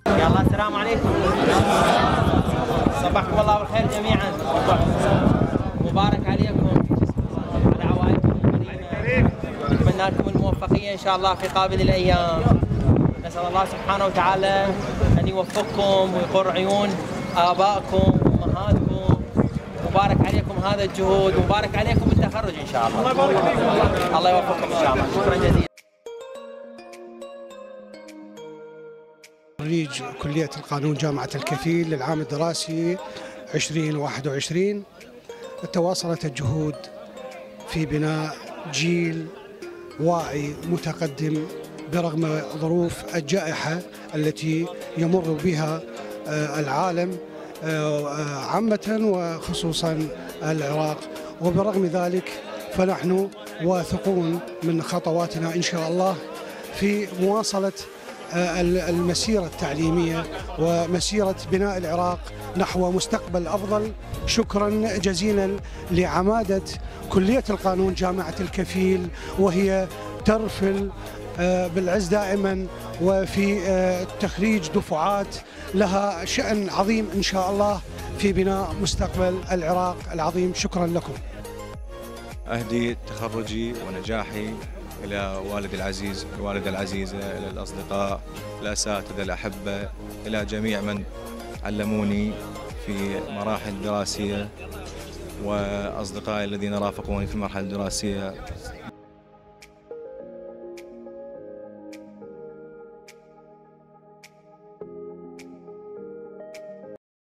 يلا السلام عليكم. صبحكم الله بالخير جميعا. مبارك عليكم على عوائلكم الكريمه. نتمنى لكم الموفقيه ان شاء الله في قابل الايام. نسال الله سبحانه وتعالى ان يوفقكم ويقر عيون ابائكم وامهاتكم. مبارك عليكم هذا الجهود، ومبارك عليكم التخرج ان شاء الله. الله يبارك فيكم. الله يوفقكم ان شاء الله. شكرا جزيلا. خريج كلية القانون جامعة الكفيل للعام الدراسي 2021. تواصلت الجهود في بناء جيل واعي متقدم برغم ظروف الجائحة التي يمر بها العالم عامة وخصوصا العراق، وبرغم ذلك فنحن واثقون من خطواتنا إن شاء الله في مواصلة المسيرة التعليمية ومسيرة بناء العراق نحو مستقبل أفضل. شكرا جزيلا لعمادة كلية القانون جامعة الكفيل، وهي ترفل بالعز دائما وفي تخريج دفعات لها شأن عظيم إن شاء الله في بناء مستقبل العراق العظيم. شكرا لكم. أهدي تخرجي ونجاحي إلى والدي العزيز، الوالدة العزيزة، إلى الأصدقاء، الأساتذة الأحبة، إلى جميع من علموني في مراحل دراسية، وأصدقائي الذين رافقوني في المرحلة الدراسية